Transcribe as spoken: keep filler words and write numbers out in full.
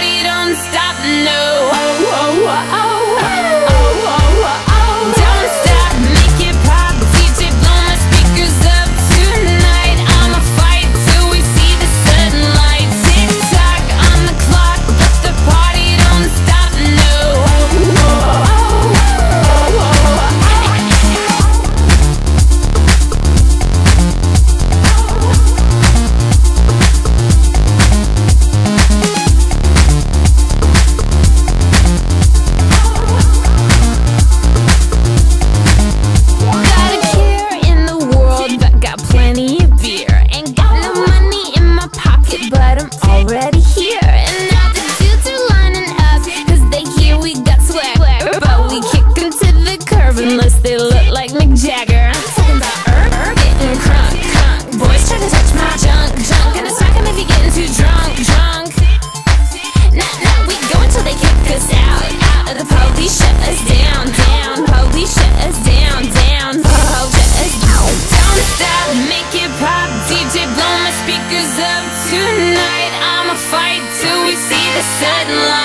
party don't stop, no. Oh, oh, oh, oh, oh, oh, oh, oh. Don't stop, make it pop. D J, blow my speakers up tonight. I'ma fight till we see the sunlight. Tick tock on the clock, but the party don't stop, no. Oh, oh, oh, oh, oh, oh. But I'm already here, and now the dudes are lining up, cause they hear we got swag. But we kick them to the curb unless they look like Mick Jagger. I'm talking about herb, herb, getting crunk, crunk. Boys try to touch my junk, junk. Gonna smack them if you're getting too drunk, drunk. Nah, nah, we go until they kick us out, out. The police shut us down, down. Police shut us down, down. Police shut us down. Don't stop, make it pop. D J, blow my speakers up tonight. I'ma fight till we see the sunlight.